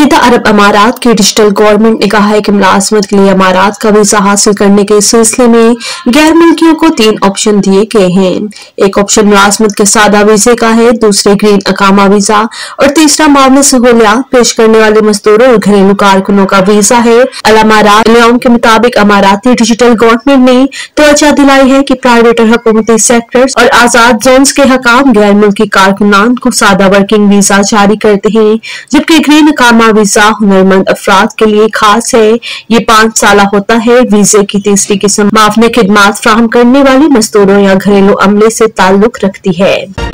मुत्तहिदा अरब अमारात की digital government ने कहा है कि मुलाजमत के लिए अमारात का वीजा हासिल करने के सिलसिले में गैर मुल्कियों को 3 ऑप्शन दिए गए हैं। एक ऑप्शन मुलाजमत के सादा वीजे का है, दूसरे ग्रीन अकामा वीजा और तीसरा मामले सहूलियात पेश करने वाले मजदूरों और घरेलू कारकुनों का वीजा है। अल अमारात नियम के मुताबिक अमाराती डिजिटल गवर्नमेंट ने तवज्जो दिलाई है कि प्राइवेट और हुकूमती सेक्टर्स और आजाद जोन्स के हकाम गैर मुल्की कारकुनान को सादा वर्किंग वीजा जारी करते हैं, जबकि ग्रीन अकामा वीजा हुनरमंद अफराद के लिए खास है। ये 5 साल होता है। वीजे की तीसरी किस्म माफने खिदमात फ्राहम करने वाले मजदूरों या घरेलू अमले से ताल्लुक रखती है।